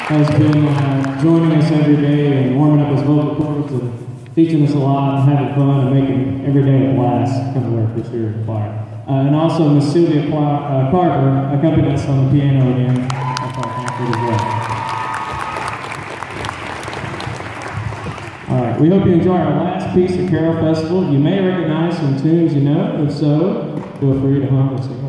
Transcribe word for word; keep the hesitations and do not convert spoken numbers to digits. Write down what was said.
has been uh, joining us every day and warming up his vocal cords and teaching us a lot and having fun and making every day a blast come to work this year in choir. Uh, and also Miss Sylvia Cla uh, Carver accompanied us on the piano again. That's all thankful as well. All right, we hope you enjoy our last piece of Carol Festival. You may recognize some tunes you know. If so, feel free to hum or sing.